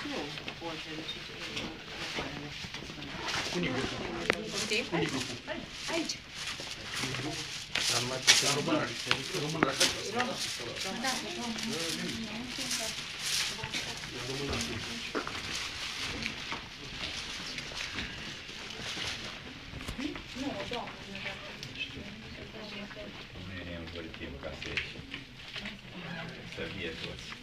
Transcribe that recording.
Nu, orice, deci Unii grupul. Aici. Dar numai pe română. Română. Da, nu, doamne. Nu e nevoie timp ca să ieși. Să fie toți.